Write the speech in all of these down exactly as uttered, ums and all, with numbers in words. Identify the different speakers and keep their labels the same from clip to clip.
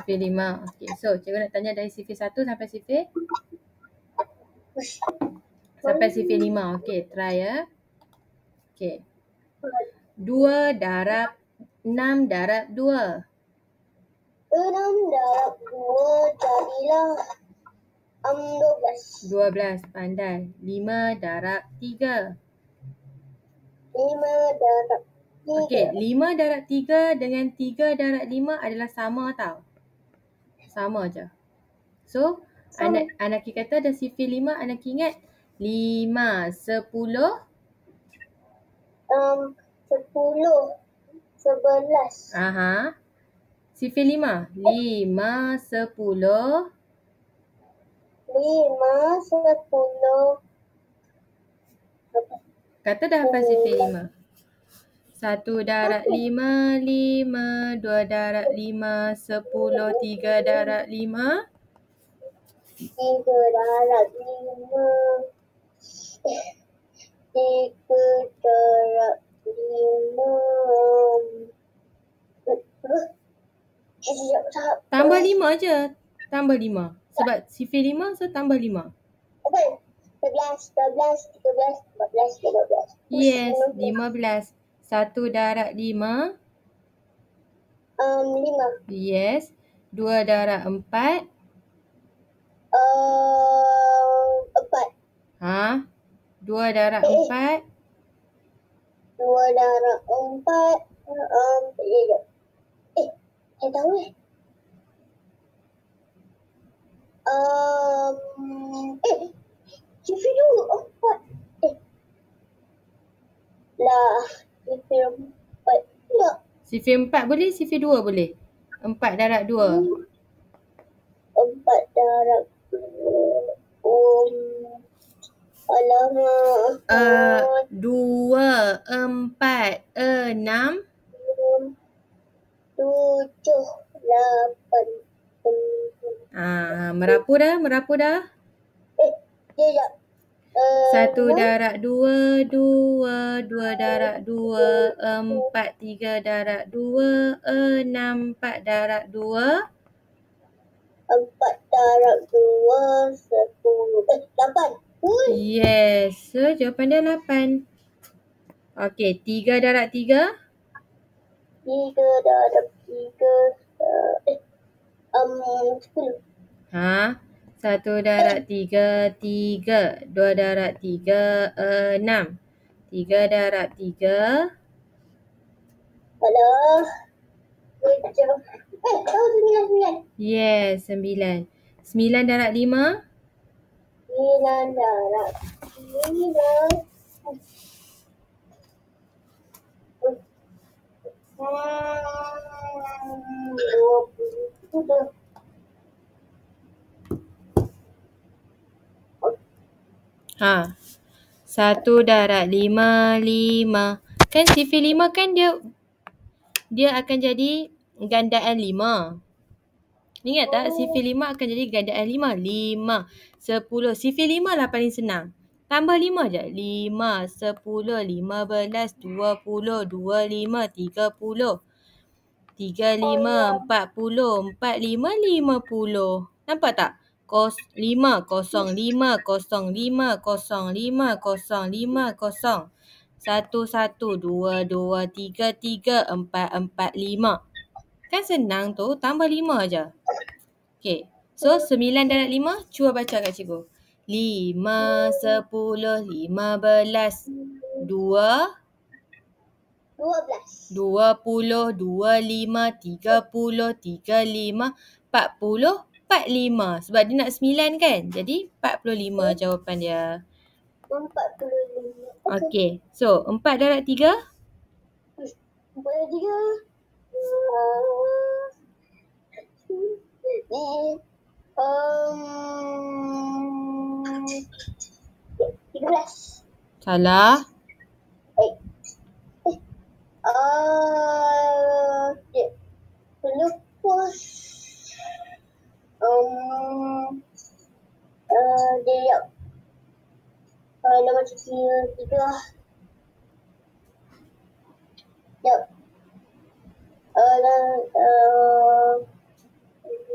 Speaker 1: sifir lima. Okay, so cikgu nak tanya dari sifir satu sampai sifir? Sampai sifir lima. Okay, try ya. Okay. dua darab enam darab dua.
Speaker 2: enam darab dua jadilah um, dua belas.
Speaker 1: dua belas, pandai. lima darab tiga.
Speaker 2: lima darab tiga.
Speaker 1: Okey, lima darab tiga dengan tiga darab lima adalah sama tau. Sama je. So,
Speaker 2: Sama.
Speaker 1: anak anak kata dah sifir lima, anak ingat lima, sepuluh.
Speaker 2: Um, sepuluh, sebelas.
Speaker 1: Aha. Sifir lima. lima, sepuluh.
Speaker 2: Lima, sepuluh.
Speaker 1: Kata dah hafal sifir lima. Satu darab lima, lima. Dua darab lima, sepuluh. Tiga darab lima.
Speaker 2: Tiga darab lima. Tiga darab lima.
Speaker 1: Tambah lima je. Tambah lima. Sebab sifir lima, so tambah lima.
Speaker 2: Okay. sebelas, dua belas, tiga belas, empat belas, lima belas.
Speaker 1: Yes, lima belas. Satu darab lima.
Speaker 2: Um, lima.
Speaker 1: Yes. Dua darab empat.
Speaker 2: Um, empat.
Speaker 1: Ha? Dua darab
Speaker 2: Eh, eh.
Speaker 1: empat.
Speaker 2: Dua darab empat. Um, ya, ya. Eh, saya tahu eh. Um, eh, sifir dua, empat. Eh. Lah, sifir empat. Tak.
Speaker 1: Sifir empat boleh, sifir dua boleh. Empat darab dua.
Speaker 2: Empat darab dua. Um, alamak.
Speaker 1: Uh, dua, empat, enam.
Speaker 2: Tujuh, lapan.
Speaker 1: Ah, merapu dah, merapu dah.
Speaker 2: Eh, dia tak. Uh,
Speaker 1: Satu darab dua, dua, dua darab dua, empat, tiga darab dua, enam, empat darab dua.
Speaker 2: Empat darab dua, sepuluh. Eh, lapan. Ui.
Speaker 1: Yes, so jawapan dia lapan. Okey, tiga darab tiga.
Speaker 2: Tiga darab tiga. Uh, eh, um, sepuluh.
Speaker 1: Ha, satu darab tiga, tiga. Dua darab tiga, enam. Tiga darab tiga.
Speaker 2: Alah. Tujuh. Eh, tahu sembilan, sembilan.
Speaker 1: Yes, sembilan. Sembilan darab lima.
Speaker 2: Sembilan darab lima. Hmm, dua puluh.
Speaker 1: Ha. Satu darab lima, lima. Kan sifir lima kan dia dia akan jadi gandaan lima. Ingat tak? Sifir lima akan jadi gandaan lima. Lima. Sepuluh. Sifir lima lah paling senang. Tambah lima je. Lima, sepuluh, lima belas, dua puluh, dua lima, tiga puluh. Tiga lima, empat puluh. Empat lima, lima puluh. Nampak tak? Kos, lima, kosong, lima, kosong, lima, kosong, lima, kosong, lima, kosong. Satu, satu, dua, dua, tiga, tiga, empat, empat, lima. Kan senang tu, tambah lima je. Okay, so sembilan darab lima, cuba baca kat cikgu. Lima, sepuluh, lima belas, dua.
Speaker 2: Dua belas.
Speaker 1: Dua puluh, dua lima, tiga puluh, tiga lima, empat puluh, empat lima. Sebab dia nak sembilan kan? Jadi empat puluh lima jawapan dia.
Speaker 2: Empat puluh lima.
Speaker 1: Okay, so empat darab tiga.
Speaker 2: Empat darab tiga. Uh, um, tiga belas.
Speaker 1: Salah.
Speaker 2: Eh. Eh. Uh, yeah. Lepas. Um, uh, dia uh, nama tiga, tiga. Yep. Uh, uh,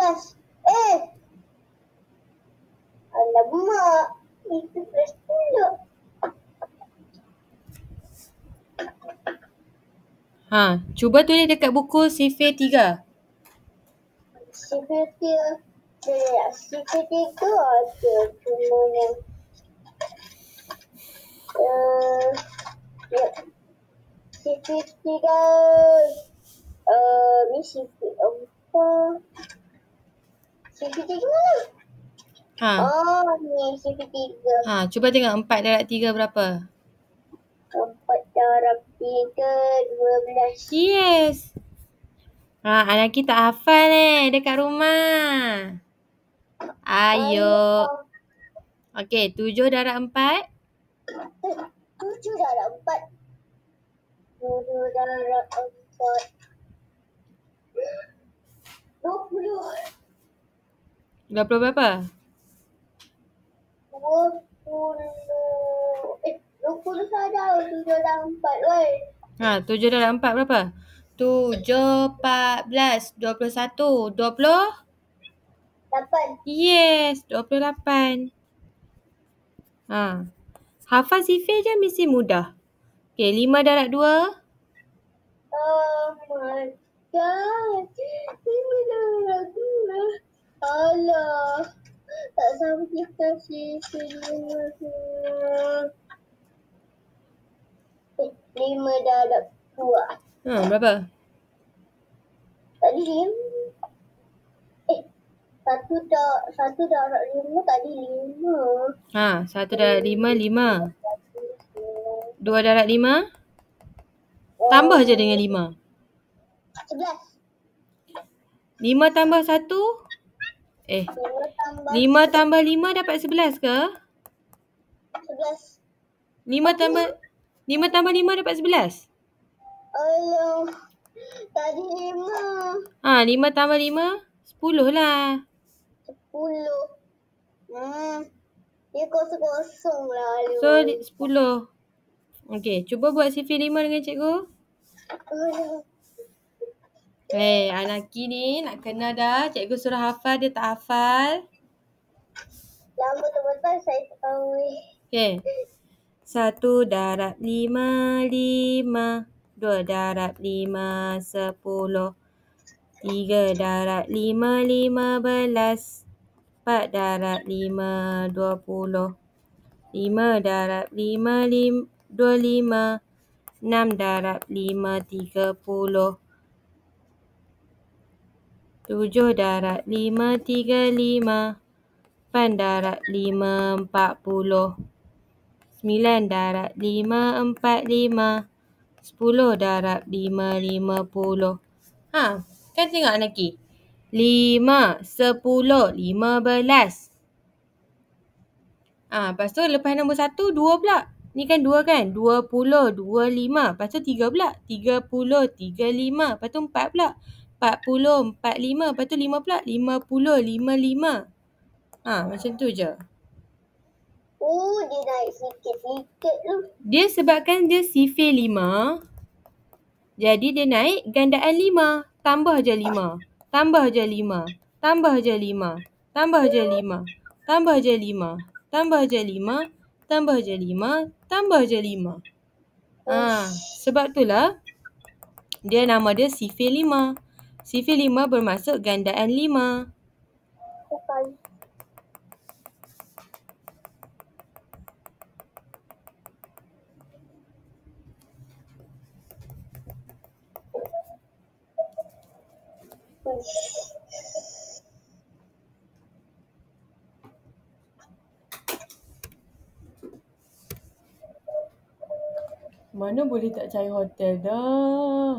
Speaker 2: belas. Eh. Alamak. Itu belas pula.
Speaker 1: Ha, cuba tulis dekat buku sifir tiga.
Speaker 2: Sifir tiga. Tidak, sifir tiga ada. Cuma yang uh, ya. Sifir tiga. Uh, ni sifir empat. Sifir tiga mana?
Speaker 1: Ha.
Speaker 2: Oh, ni sifir tiga.
Speaker 1: Ha, cuba tengok empat darab tiga berapa?
Speaker 2: Empat darab tiga, dua belas.
Speaker 1: Yes. Ha, anak kita hafal eh dekat rumah. Ayo. Okey, tujuh darab empat.
Speaker 2: Tujuh darab empat. Tujuh darab empat. Dua puluh.
Speaker 1: Dua puluh berapa?
Speaker 2: Dua puluh. Eh, dua puluh sahaja. Tujuh darab empat, weh.
Speaker 1: Ha, tujuh darab empat berapa? Tujuh, empat belas, dua puluh satu, dua puluh?
Speaker 2: Lapan.
Speaker 1: Yes, dua puluh lapan. Ha. Hafal sifir je mesti mudah. Okey, lima darab dua.
Speaker 2: Oh my god. Lima darab dua. Alah. Tak sampai kita sifir lima. Eh, lima darab dua.
Speaker 1: Ha, berapa?
Speaker 2: Tadi lima. Eh, satu darab, satu darab lima tadi lima.
Speaker 1: Ha, satu darab lima, lima. Dua darab lima. Tambah je dengan lima.
Speaker 2: Sebelas.
Speaker 1: Lima tambah satu. Eh,
Speaker 2: Lima tambah
Speaker 1: lima tambah lima dapat sebelas ke?
Speaker 2: sebelas.
Speaker 1: Lima tambah, lima tambah lima dapat sebelas?
Speaker 2: Alah. Tadi lima.
Speaker 1: Ha, lima tambah lima, sepuluh lah.
Speaker 2: Sepuluh. Hmm. Dia kosong-kosong lah.
Speaker 1: So, sepuluh. Okey, cuba buat sifir lima dengan cikgu.
Speaker 2: Alah.
Speaker 1: Eh, hey, Anaki ni nak kena dah. Cikgu suruh hafal, dia tak hafal.
Speaker 2: Lama betul-betul saya tak tahu.
Speaker 1: Okey. Satu darab lima, lima. Dua darab lima, sepuluh. Tiga darab lima, lima belas. Empat darab lima, dua puluh. Lima darab lima, lim, dua lima. Enam darab lima, tiga puluh. Tujuh darab lima, tiga lima. Lapan darab lima, empat puluh. Sembilan darab lima, empat lima. Sepuluh darab lima, lima puluh. Ha, kan tengok Anaki? Lima, sepuluh, lima belas. Ha, lepas tu lepas nombor satu, dua pula. Ni kan dua kan? Dua puluh, dua lima. Lepas tu tiga pula. Tiga puluh, tiga lima. Lepas tu empat pula. Empat puluh, empat lima. Lepas tu lima pula. Lima puluh, lima lima. Ha, macam tu je.
Speaker 2: Oh, dia naik sikit-sikit tu.
Speaker 1: Dia sebabkan dia sifir lima. Jadi dia naik gandaan lima. Tambah je lima. Tambah je lima. Tambah je lima. Tambah je lima. Tambah je lima. Tambah je lima. Tambah je lima. Tambah je lima. Ha, sebab itulah dia nama dia sifir lima. Sifir lima bermaksud gandaan lima.
Speaker 2: Bukan.
Speaker 1: Mana boleh tak cari hotel dah.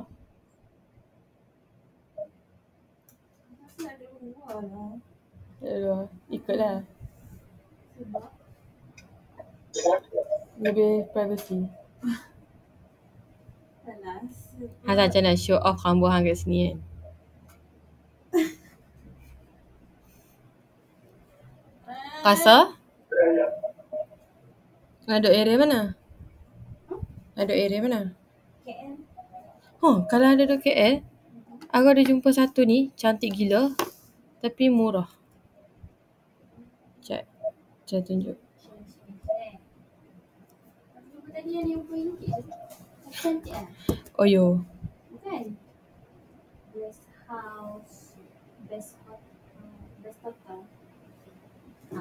Speaker 1: Tak ada. Ikutlah. Lebih privacy. Hang macam nak show off rambut hang kat sini kan. Rasa? Ada area mana? Ada area mana?
Speaker 2: K L.
Speaker 1: Oh, kalau ada dekat K L, aku ada jumpa satu ni, cantik gila. Tapi murah. Sekejap. Saya tunjuk.
Speaker 3: Tadi yang lima puluh ringgit je. Cantik lah.
Speaker 1: Oh yo.
Speaker 3: Bukan? Best house. Best hotel. Best hotel. Ha.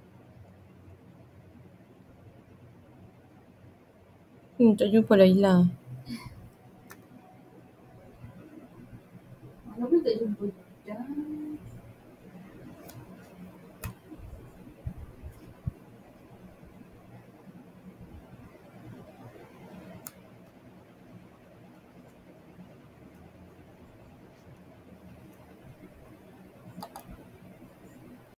Speaker 1: Hmm, tak jumpa dah hilang.